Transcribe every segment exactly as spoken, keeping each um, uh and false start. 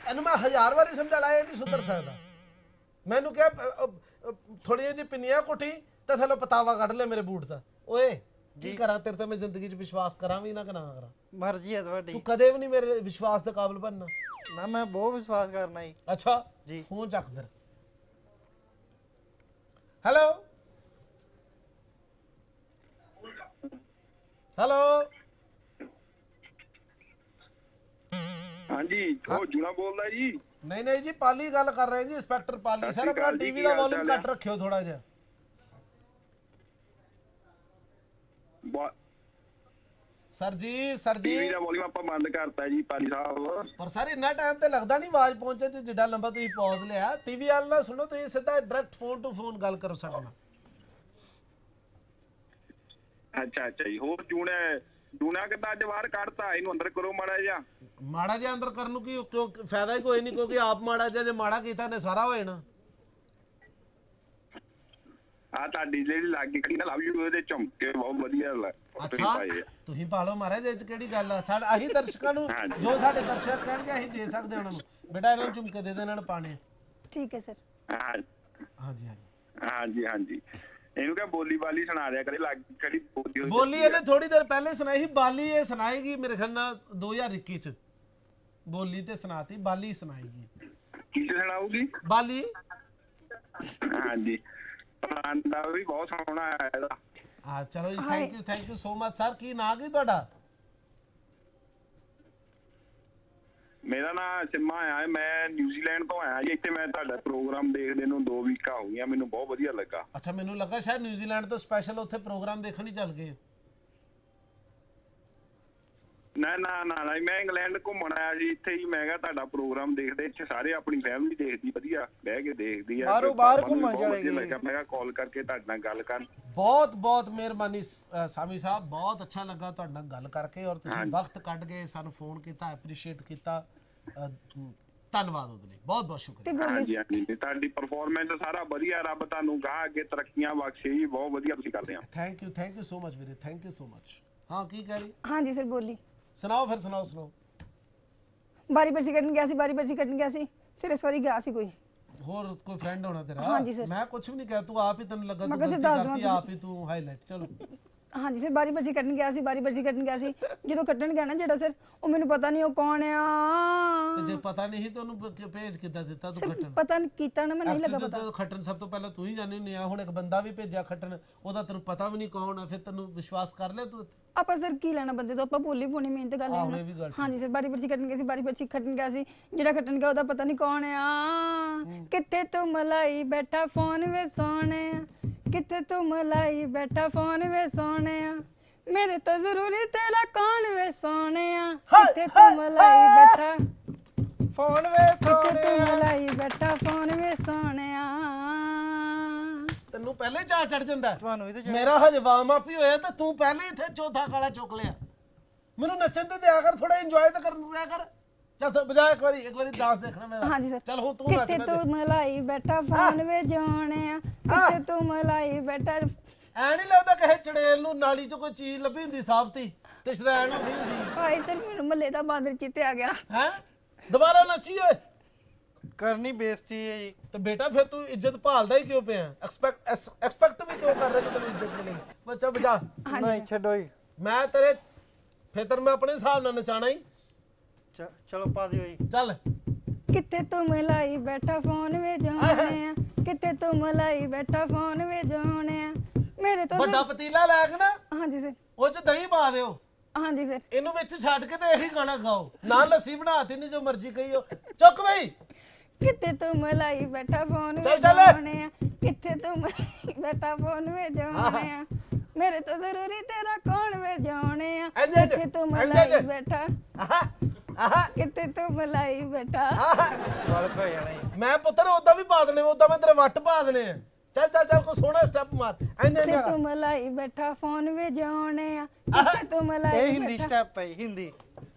ਇਹਨੂੰ ਮੈਂ ਹਜ਼ਾਰ ਵਾਰੀ ਸਮਝਾ ਲਾਇਆ ਇਹ ਨਹੀਂ ਸੁਧਰ ਸਕਦਾ ਮੈਨੂੰ ਕਿਹਾ ਥੋੜੀ ਜਿਹੀ ਪਿੰਨੀਆਂ ਕੁੱਟੀ ਤੇ ਥੱਲੇ ਪਤਾਵਾ ਕੱਢ ਲੈ ਮੇਰੇ ਬੂਟ ਦਾ ਓਏ ਕੀ ਕਰਾਂ ਤੇਰੇ ਤੇ ਮੈਂ ਜ਼ਿੰਦਗੀ 'ਚ ਵਿਸ਼ਵਾਸ ਕਰਾਂ ਵੀ ਨਾ ਕਿ ਨਾ ਕਰਾਂ ਮਰਜ਼ੀ ਹੈ ਤੁਹਾਡੀ ਤੂੰ ਕਦੇ ਵੀ ਨਹੀਂ ਮੇਰੇ ਵਿਸ਼ਵਾਸ ਦੇ ਕਾਬਿਲ ਬਣਨਾ ਨਾ ਮੈਂ ਬਹੁਤ ਵਿਸ਼ਵਾਸ ਕਰਨਾ ਜੀ ਅੱਛਾ ਜੀ ਫੋਨ ਚੱਕ ਫਿਰ ਹੈਲੋ ਹੈਲੋ ਹਾਂਜੀ ਉਹ ਜੁਨਾ ਬੋਲਦਾ ਜੀ ਨਹੀਂ ਨਹੀਂ ਜੀ ਪਾਲੀ ਗੱਲ ਕਰ ਰਹੇ ਜੀ ਇੰਸਪੈਕਟਰ ਪਾਲੀ ਸਰ ਆਪਣਾ ਟੀਵੀ ਦਾ ਵੋਲਿਊਮ ਘੱਟ ਰੱਖਿਓ ਥੋੜਾ ਜਿਹਾ ਸਰ ਜੀ ਸਰ ਜੀ ਟੀਵੀ ਦਾ ਵੋਲਿਊਮ ਆਪਾਂ ਬੰਦ ਕਰਤਾ ਜੀ ਪਾਲੀ ਸਾਹਿਬ ਪਰ ਸਰ ਇੰਨਾ ਟਾਈਮ ਤੇ ਲੱਗਦਾ ਨਹੀਂ ਆਵਾਜ਼ ਪਹੁੰਚੇ ਤੇ ਜਿੱਡਾ ਲੰਬਾ ਤੁਸੀਂ ਪੌਜ਼ ਲਿਆ ਟੀਵੀ ਵਾਲ ਨਾ ਸੁਣੋ ਤੁਸੀਂ ਸਿੱਧਾ ਡਾਇਰੈਕਟ ਫੋਨ ਟੂ ਫੋਨ ਗੱਲ ਕਰੋ ਸਾਡੇ ਨਾਲ ਅੱਛਾ ਅੱਛਾ ਜੀ ਹੋਰ ਜੂਣਾ ਜੂਣਾ ਕਿੱਦਾਂ ਅੱਜ ਬਾਹਰ ਕੱਢਤਾ ਇਹਨੂੰ ਅੰਦਰ ਕਰੋ ਮਾੜਾ ਜਿਹਾ ਮਾੜਾ ਜਿਹਾ ਅੰਦਰ ਕਰਨ ਨੂੰ ਕੀ ਕਿਉਂ ਫਾਇਦਾ ਹੀ ਕੋਈ ਨਹੀਂ ਕਿਉਂਕਿ ਆਪ ਮਾੜਾ ਜਿਹਾ ਜੇ ਮਾੜਾ ਕੀਤਾ ਨੇ ਸਾਰਾ ਹੋ ਜਾਣਾ ਆ ਤੁਹਾਡੀ ਜਿਹੜੀ ਲੱਗੀ ਖੜੀ ਨਾ ਲਵ ਯੂ ਉਹਦੇ ਝੁਮਕੇ ਬਹੁਤ ਵਧੀਆ ਅੱਛਾ ਤੁਸੀਂ ਪਾਲੋ ਮਹਾਰਾਜ ਇਹ ਚ ਕਿਹੜੀ ਗੱਲ ਆ ਸਾਡਾ ਅਸੀਂ ਦਰਸ਼ਕਾਂ ਨੂੰ ਜੋ ਸਾਡੇ ਦਰਸ਼ਕ ਕਹਿਣਗੇ ਅਸੀਂ ਦੇ ਸਕਦੇ ਉਹਨਾਂ ਨੂੰ ਬੇਟਾ ਇਹਨਾਂ ਨੂੰ ਝੁਮਕੇ ਦੇ ਦੇ ਇਹਨਾਂ ਨੂੰ ਪਾਣੇ ਠੀਕ ਹੈ ਸਰ ਹਾਂਜੀ ਹਾਂਜੀ ਹਾਂਜੀ ਹਾਂਜੀ ਇਹਨੂੰ ਕਹ ਬੋਲੀ ਬਾਲੀ ਸੁਣਾ ਦਿਆ ਕਰੇ ਲੱਗ ਖੜੀ ਬੋਲੀ ਬੋਲੀ ਇਹਨੇ ਥੋੜੀ ਦੇਰ ਪਹਿਲੇ ਸੁਣਾਈ ਸੀ ਬਾਲੀ ਇਹ ਸੁਣਾਏਗੀ ਮੇਰੇ ਖਿਆਲ ਨਾਲ ਦੋ ਹਜ਼ਾਰ ਇੱਕੀ ਚ ਬੋਲੀ ਤੇ ਸੁਣਾਤੀ ਬਾਲੀ ਸੁਣਾਏਗੀ ਕੀ ਸੁਣਾਊਗੀ ਬਾਲੀ ਹਾਂਜੀ ਪਾਂਡਾ ਵੀ ਬਹੁਤ ਸੋਹਣਾ ਆਇਆ ਇਹਦਾ ਹਾਂ ਚਲੋ ਜੀ thank you thank you so much sir ਕੀ ਨਾਂ ਕੀ ਤੁਹਾਡਾ ਮੇਰਾ ਨਾਮ ਸਿੰਮਾ ਆ ਮੈਂ ਨਿਊਜ਼ੀਲੈਂਡ ਤੋਂ ਆਇਆ ਜੀ ਇੱਥੇ ਮੈਂ ਤੁਹਾਡਾ ਪ੍ਰੋਗਰਾਮ ਦੇਖਦੇ ਨੂੰ ਦੋ ਵੀਕਾਂ ਹੋ ਗਈਆਂ ਮੈਨੂੰ ਬਹੁਤ ਵਧੀਆ ਲੱਗਾ ਅੱਛਾ ਮੈਨੂੰ ਲੱਗਾ ਸ਼ਾਇਦ ਨਿਊਜ਼ੀਲੈਂਡ ਤੋਂ ਸਪੈਸ਼ਲ ਉੱਥੇ ਪ੍ਰੋਗਰਾਮ ਦੇਖਣ ਹੀ ਚੱਲ ਗਏ ਨਾ ਨਾ ਨਾ ਮੈਂ ਇੰਗਲੈਂਡ ਘੁੰਮਣ ਆਇਆ ਜੀ ਇੱਥੇ ਹੀ ਮੈਂ ਕਿਹਾ ਤੁਹਾਡਾ ਪ੍ਰੋਗਰਾਮ ਦੇਖਦੇ ਇੱਥੇ ਸਾਰੇ ਆਪਣੀ ਫੈਮਿਲੀ ਦੇਖਦੀ ਵਧੀਆ ਬਹਿ ਕੇ ਦੇਖਦੀ ਆ ਬਾਹਰੋਂ ਬਾਹਰ ਘੁੰਮਣ ਚਲੇ ਗਏ ਮੈਂ ਕਿਹਾ ਕਾਲ ਕਰਕੇ ਤੁਹਾਡੇ ਨਾਲ ਗੱਲ ਕਰਨ ਬਹੁਤ ਬਹੁਤ ਮਿਹਰਬਾਨੀ ਸਾਮੀ ਸਾਹਿਬ ਬਹੁਤ ਅੱਛਾ ਲੱਗਾ ਤੁਹਾਡੇ ਨਾਲ ਗੱਲ ਕਰਕੇ ਔਰ ਤੁਸੀਂ ਵਕਤ ਕੱਢ ਕੇ ਸਾਨੂੰ ਫੋਨ ਕੀਤਾ ਐਪਰੀਸ਼ੀਏਟ ਕੀਤਾ ਧੰਨਵਾਦ ਉਹਦੇ ਲਈ ਬਹੁਤ ਬਹੁਤ ਸ਼ੁਕਰੀਆ ਹਾਂਜੀ ਹਾਂਜੀ ਤੁਹਾਡੀ ਪਰਫਾਰਮੈਂਸ ਸਾਰਾ ਵਧੀਆ ਰੱਬ ਤੁਹਾਨੂੰ ਗਾਹ ਅੱਗੇ ਤਰੱਕੀਆਂ ਬਖਸ਼ੇ ਜੀ ਬਹੁਤ ਵਧੀਆ ਤੁਸੀਂ ਕਰਦੇ ਆ thank you thank you so much ਵੀਰੇ ਥੈਂਕ ਯੂ ਸੋ ਮਚ ਹਾਂ ਕੀ ਕਹਿ ਰਹੀ ਹਾਂਜੀ ਸਰ ਬੋਲੀ ਸੁਣਾਓ ਫਿਰ ਸੁਣਾਓ ਸੁਣਾਓ ਬਾਰੀ ਪਰਚੀ ਕੱਢਣ ਗਿਆ ਸੀ ਬਾਰੀ ਪਰਚੀ ਕੱਢਣ ਗਿਆ ਸੀ ਸਿਰ ਇਸ ਵਾਰੀ ਗਿਆ ਸੀ ਕੋਈ ਹੋਰ ਕੋਈ ਫਰੈਂਡ ਹੋਣਾ ਤੇਰਾ ਹਾਂਜੀ ਸਰ ਮੈਂ ਕੁਝ ਵੀ ਨਹੀਂ ਕਿਹਾ ਤੂੰ ਆਪ ਹੀ ਤੈਨੂੰ ਲੱਗਾ ਤੂੰ ਗਲਤੀ ਕਰਤੀ ਆਪ ਹੀ ਤੂੰ ਹਾਈਲਾਈਟ ਚਲੋ ਹਾਂਜੀ ਸਰ ਬਾਰੀ ਪਰਚੀ ਕੱਢਣ ਗਿਆ ਸੀ ਬਾਰੀ ਪਰਚੀ ਕੱਢਣ ਗਿਆ ਸੀ ਜਦੋਂ ਕੱਢਣ ਗਿਆ ਨਾ ਜਿਹੜਾ ਸਰ ਉਹ ਮੈਨੂੰ ਪਤਾ ਨਹੀਂ ਉਹ ਕੌਣ ਆ ਤੇ ਜੇ ਪਤਾ ਨਹੀਂ ਤਾਂ ਉਹਨੂੰ ਭੇਜ ਕਿੱਦਾਂ ਦਿੱਤਾ ਤੂੰ ਖੱਟਣ ਪਤਾ ਨਹੀਂ ਕੀਤਾ ਨਾ ਮੈਂ ਨਹੀਂ ਲੱਗਾ ਪਤਾ ਜਦੋਂ ਖੱਟਣ ਸਭ ਤੋਂ ਪਹਿਲਾਂ ਤੂੰ ਹੀ ਜਾਣੀ ਹੁੰਦੀ ਆ ਹੁਣ ਇੱਕ ਬੰਦਾ ਵੀ ਭੇਜਿਆ ਖੱਟਣ ਉਹਦਾ ਤੈਨੂੰ ਪਤਾ ਵੀ ਨਹੀਂ ਕੌਣ ਆ ਫਿਰ ਤੈਨੂੰ ਵਿਸ਼ਵਾਸ ਕਰ ਲਿਆ ਤੂੰ ਆਪਾਂ ਸਰ ਕੀ ਲੈਣਾ ਬੰਦੇ ਤੋਂ ਆਪਾਂ ਭੋਲੀ ਪੋਣੀ ਮਿਹਨਤ ਗੱਲ ਹੈ ਹਾਂਜੀ ਸਰ ਬਾਰੀ ਪਰਚੀ ਕੱਢਣ ਗਿਆ ਸੀ ਬਾਰੀ ਪਰਚੀ ਖੱਟਣ ਗਿਆ ਸੀ ਜਿਹੜਾ ਖੱਟਣ ਗਿਆ ਉਹਦਾ ਪਤਾ ਨਹੀਂ ਕੌਣ ਆ ਕਿੱਥੇ ਤੂੰ ਮਲਾਈ ਬੈਠਾ ਫੋਨ ਵੇ ਸੋਹਣੇ ਕਿੱਥੇ ਤੂੰ ਮਲਾਈ ਬੈਠਾ ਫੋਨ ਵੇ ਸੋਹਣਿਆ ਮੇਰੇ ਤੋਂ ਜ਼ਰੂਰੀ ਤੇਰਾ ਕੌਣ ਵੇ ਸੋਹਣਿਆ ਕਿੱਥੇ ਤੂੰ ਮਲਾਈ ਬੈਠਾ ਫੋਨ ਵੇ ਕਿੱਥੇ ਤੂੰ ਮਲਾਈ ਬੈਠਾ ਫੋਨ ਵੇ ਸੋਹਣਿਆ ਤੈਨੂੰ ਪਹਿਲੇ ਚਾਹ ਚੜ ਜਾਂਦਾ ਤੁਹਾਨੂੰ ਵੀ ਤੇ ਮੇਰਾ ਹਜੇ ਵਾਰਮ ਅਪ ਹੀ ਹੋਇਆ ਤੇ ਤੂੰ ਪਹਿਲੇ ਇੱਥੇ ਚੌਥਾ ਕਾਲਾ ਚੁੱਕ ਲਿਆ ਮੈਨੂੰ ਨੱਚਣ ਤੇ ਦਿਆ ਕਰ ਥੋੜਾ ਇੰਜੋਏ ਤਾਂ ਕਰਨ ਦਿਆ ਕਰ ਚੱਲ ਬਜਾ ਇੱਕ ਵਾਰੀ ਇੱਕ ਵਾਰੀ ਡਾਂਸ ਦੇਖਣਾ ਮੇਰਾ ਹਾਂਜੀ ਸਰ ਚੱਲ ਹੁਣ ਤੂੰ ਨੱਚ ਕਿੱਥੇ ਤੂੰ ਮਲਾਈ ਬੈਠਾ ਫੋਨ ਵੇ ਜੋਣਿਆ ਕਿੱਥੇ ਤੂੰ ਮਲਾਈ ਬੈਠਾ ਐ ਨਹੀਂ ਲੱਗਦਾ ਕਹੇ ਚੜੇਲ ਨੂੰ ਨਾਲੀ ਚ ਕੋਈ ਚੀਜ਼ ਲੱਭੀ ਹੁੰਦੀ ਸਾਬਤੀ ਤੇ ਸ਼ਦੈਣ ਹੋ ਗਈ ਹੁੰਦੀ ਭਾਈ ਸਰ ਮੈਨੂੰ ਮੱਲੇ ਦਾ ਬਾਂਦਰ ਚਿੱਤੇ ਆ ਗਿਆ ਹੈ ਦੁਬਾਰਾ ਨੱਚੀ ਓਏ ਕਰਨੀ ਬੇਇੱਜ਼ਤੀ ਹੈ ਜੀ ਤੇ ਬੇਟਾ ਫਿਰ ਤੂੰ ਇੱਜ਼ਤ ਭਾਲਦਾ ਹੀ ਕਿਉਂ ਪਿਆ ਐਕਸਪੈਕਟ ਐਕਸਪੈਕਟ ਵੀ ਕਿਉਂ ਕਰ ਰਿਹਾ ਕਿ ਤੈਨੂੰ ਇੱਜ਼ਤ ਮਿਲੇ ਬੱਚਾ ਬਜਾ ਨਹੀਂ ਛੱਡੋ ਜੀ ਮੈਂ ਤੇਰੇ ਫਿਰ ਮੈਂ ਆਪਣੇ ਹਿਸਾਬ ਨਾਲ ਨਚਾਣਾ ਹੀ ਚਲੋ ਪਾ ਦਿਓ ਜੀ ਚੱਲ ਕਿੱਥੇ ਤੂੰ ਮਲਾਈ ਬੈਠਾ ਫੋਨ ਵੇ ਜੋਣਿਆ ਕਿੱਥੇ ਤੂੰ ਮਲਾਈ ਬੈਠਾ ਫੋਨ ਵੇ ਜੋਣਿਆ ਮੇਰੇ ਤੋਂ ਵੱਡਾ ਪਤੀਲਾ ਲੈ ਕੇ ਨਾ ਹਾਂਜੀ ਸਰ ਉਹ ਚ ਦਹੀਂ ਪਾ ਦਿਓ ਹਾਂਜੀ ਸਰ ਇਹਨੂੰ ਵਿੱਚ ਛੱਡ ਕੇ ਤੇ ਇਹੀ ਗਾਣਾ ਗਾਓ ਨਾ ਲੱਸੀ ਬਣਾਤੀ ਨਹੀਂ ਜੋ ਮਰਜ਼ੀ ਕਹੀਓ ਚੁੱਕ ਬਈ ਕਿੱਥੇ ਤੂੰ ਮਲਾਈ ਬੈਠਾ ਫੋਨ ਵੇ ਚੱਲ ਚੱਲ ਜੋਣਿਆ ਕਿੱਥੇ ਤੂੰ ਮਲਾਈ ਬੈਠਾ ਫੋਨ ਵੇ ਜੋਣਿਆ ਮੇਰੇ ਤੋਂ ਜ਼ਰੂਰੀ ਤੇਰਾ ਕੌਣ ਵੇ ਜੋਣਿਆ ਕਿੱਥੇ ਤੂੰ ਮਲਾਈ ਬੈਠਾ ਆਹਾ ਆਹਾ ਕਿੱਥੇ ਤੂੰ ਮਲਾਈ ਬੈਠਾ ਗੱਲ ਪੈ ਜਾਣਾ ਜੀ ਮੈਂ ਪੁੱਤਰ ਉਦਾਂ ਵੀ ਪਾ ਦਨੇ ਉਦਾਂ ਮੈਂ ਤੇਰੇ ਵੱਟ ਪਾ ਦਨੇ ਆ ਚੱਲ ਚੱਲ ਚੱਲ ਕੋ ਸੋਹਣਾ ਸਟੈਪ ਮਾਰ ਐਂਦੇ ਕਿੱਥੇ ਤੂੰ ਮਲਾਈ ਬੈਠਾ ਫੋਨ ਵੇ ਜੋਣਿਆ ਕਿੱਥੇ ਤੂੰ ਮਲਾਈ ਇਹ ਹਿੰਦੀ ਸਟੈਪ ਹੈ ਹਿੰਦੀ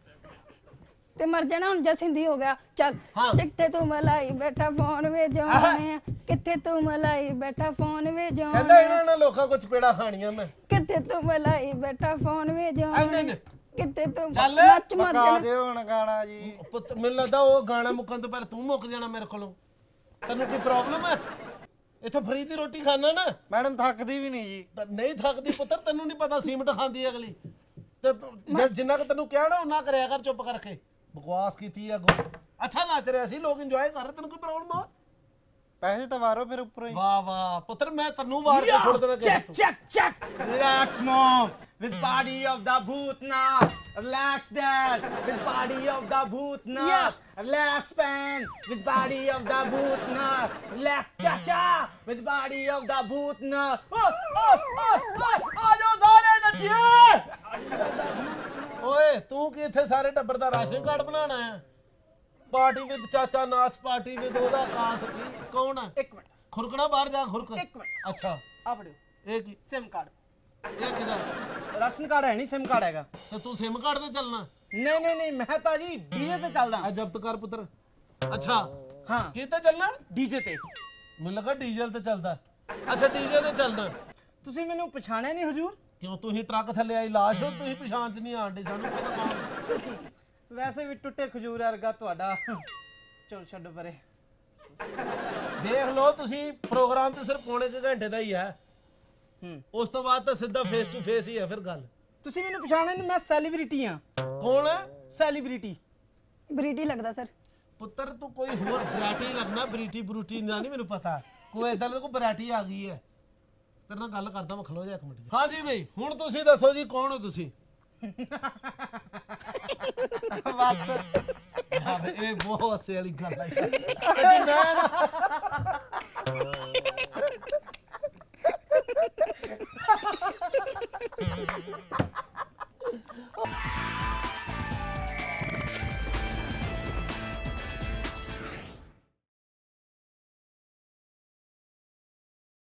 ਤੇ ਮਰ ਜਾਣਾ ਹੁਣ ਜਸ ਹਿੰਦੀ ਹੋ ਗਿਆ ਚੱਲ ਕਿੱਥੇ ਤੂੰ ਮਲਾਈ ਬੈਠਾ ਫੋਨ ਵੇ ਜੋਣਿਆ ਕਿੱਥੇ ਤੂੰ ਮਲਾਈ ਬੈਠਾ ਫੋਨ ਵੇ ਕਹਿੰਦਾ ਜੋਣਿਆ ਇਹਨਾਂ ਨੇ ਲੋਕਾਂ ਕੁਝ ਪੇੜਾ ਖਾਣੀਆਂ ਮੈਂ ਕਿੱਥੇ ਤੂੰ ਮਲਾਈ ਬੈਠਾ ਫੋਨ ਵੇ ਜੋਣਿਆ ਕਿੱਥੇ ਤੂੰ ਚੱਲ। ਨੱਚ ਮਰ ਪਕਾ ਜਾਣਾ ਦਿਓ ਹੁਣ ਗਾਣਾ ਜੀ ਪੁੱਤ ਮੈਨੂੰ ਲੱਗਦਾ ਉਹ ਗਾਣਾ ਮੁੱਕਣ ਤੋਂ ਪਹਿਲਾਂ ਤੂੰ ਮੁੱਕ ਜਾਣਾ ਮੇਰੇ ਕੋਲੋਂ ਤੈਨੂੰ ਕੀ ਪ੍ਰੋਬਲਮ ਹੈ ਇੱਥੋਂ ਫਰੀ ਦੀ ਰੋਟੀ ਖਾਣਾ ਨਾ ਮੈਡਮ ਥੱਕਦੀ ਵੀ ਨਹੀਂ ਜੀ ਤਾਂ ਨਹੀਂ ਥੱਕਦੀ ਪੁੱਤਰ ਤੈਨੂੰ ਨਹੀਂ ਪਤਾ ਸੀਮਟ ਖਾਂਦੀ ਹੈ ਅਗਲੀ ਤੇ ਤੂੰ ਜਿ- ਜਿੰਨਾ ਕਿ ਤੈਨੂੰ ਕਿਹਾ ਨਾ ਉਹਨਾਂ ਕਰਿਆ ਕਰ ਚੁੱਪ ਕਰਕੇ ਬਕਵਾਸ ਕੀਤੀ ਆ ਅੱਗੋਂ ਅੱਛਾ ਨੱਚ ਰਿਹਾ ਸੀ ਲੋਕ ਇੰਜੋਏ ਕਰ ਰਹੇ ਤੈਨੂੰ ਕੋਈ ਪ੍ਰੋਬਲਮ ਆ ਪੈਸੇ ਤਾਂ ਵਾਰੋ ਫਿਰ ਉੱਪਰੋਂ ਹੀ ਵਾਹ ਵਾਹ ਪੁੱਤਰ ਮੈਂ ਤੈਨੂੰ ਵਾਰ ਕੇ ਸੁੱਟ ਦੇਣਾ Check, check, check. Relax, mom. With body of the Bhutnath. Relax, dad. With body of the Bhutnath. Yeah. Relax, pen. With body of the Bhutnath. Relax, cha-cha. With body of the Bhutnath. Oh, oh, oh, oh. ਆਜੋ ਸਾਰੇ ਨੱਚੀਏ। ਓਏ ਤੂੰ ਕੀ ਇੱਥੇ ਸਾਰੇ ਟੱਬਰ ਦਾ ration card ਬਣਾਉਣਾ ਆ party with ਚਾਚਾ ਨਾਥ ਪਾਰਟੀ ਵਿਦ ਉਹਦਾ ਕਾਂਤ ਕੀ ਕੌਣ ਆ ਇੱਕ ਮਿੰਟ ਖੁਰਕਣਾ ਬਾਹਰ ਜਾ ਖੁਰਕ ਇੱਕ ਮਿੰਟ ਅੱਛਾ ਆ ਫੜਿਓ ਇਹ ਕੀ ਸਿਮ ਕਾਰਡ ਇਹ ਕਿਹਦਾ ਰਾਸ਼ਨ ਕਾਰਡ ਹੈ ਨਹੀਂ ਸਿਮ ਕਾਰਡ ਹੈਗਾ ਤੇ ਤੂੰ ਸਿਮ ਕਾਰਡ ਤੇ ਚੱਲਣਾ ਨਹੀਂ ਨਹੀਂ ਨਹੀਂ ਮੈਂ ਤਾਂ ਜੀ ਡੀਜੇ ਤੇ ਚੱਲਦਾ ਆ ਜ਼ਬਤ ਕਰ ਪੁੱਤਰ ਅੱਛਾ ਹਾਂ ਕਿਤੇ ਚੱਲਣਾ ਡੀਜੇ ਤੇ ਮੈਨੂੰ ਲੱਗਾ ਡੀਜ਼ਲ ਤੇ ਚੱਲਦਾ ਅੱਛਾ ਡੀਜ਼ਲ ਤੇ ਚੱਲਣਾ ਤੁਸੀਂ ਮੈਨੂੰ ਪਛਾਣਿਆ ਨਹੀਂ ਹਜੂਰ ਕਿਉਂ ਤੁਸੀਂ ਟਰੱਕ ਥੱਲੇ ਆਈ ਲਾਸ਼ ਹੋ ਤੁਸੀਂ ਪਛਾਣ ਚ ਨਹੀਂ ਆਂਦੇ ਸਾਨੂੰ ਪਤਾ ਕੌਣ ਵੈਸੇ ਵੀ ਟੁੱਟੇ ਖਜੂਰ ਵਰਗਾ ਤੁਹਾਡਾ ਚਲੋ ਛੱਡੋ ਪਰੇ ਦੇਖ ਲਓ ਤੁਸੀਂ ਪ੍ਰੋਗਰਾਮ ਤੇ ਸਿਰਫ ਪੌਣੇ ਕੁ ਘੰਟੇ ਦਾ ਹੀ ਹੈ ਹੂੰ ਉਸ ਤੋਂ ਬਾਅਦ ਤਾਂ ਸਿੱਧਾ ਫੇਸ ਟੂ ਫੇਸ ਹੀ ਹੈ ਫਿਰ ਗੱਲ ਤੁਸੀਂ ਮੈਨੂੰ ਪਛਾਣਿਆ ਨਹੀਂ ਮੈਂ ਸੈਲੀਬ੍ਰਿਟੀ ਆ ਕੌਣ ਹੈ ਸੈਲੀਬ੍ਰਿਟੀ ਬਰੀਟੀ ਲੱਗਦਾ ਸਰ ਪੁੱਤਰ ਤੂੰ ਕੋਈ ਹੋਰ ਬਰਾਟੀ ਲੱਗਣਾ ਬਰੀਟੀ ਬਰੂਟੀ ਨਾ ਨਹੀਂ ਮੈਨੂੰ ਪਤਾ ਕੋਈ ਇਦਾਂ ਦਾ ਕੋਈ ਬਰਾਟੀ ਆ ਗਈ ਹੈ ਤੇਰੇ ਨਾਲ ਗੱਲ ਕਰਦਾ ਮੈਂ ਖਲੋ ਜਾ ਇੱਕ ਮਿੰਟ ਹਾਂਜੀ ਬਈ ਹੁਣ ਤੁਸੀਂ ਦੱਸੋ ਜੀ ਕੌਣ ਹੋ ਤੁਸੀਂ ਬਸ ਯਾਰ ਇਹ ਬਹੁਤ ਹਾਸੇ ਵਾਲੀ ਗੱਲ ਆ ਯਾਰ ਜੀ ਮੈਂ ਨਾ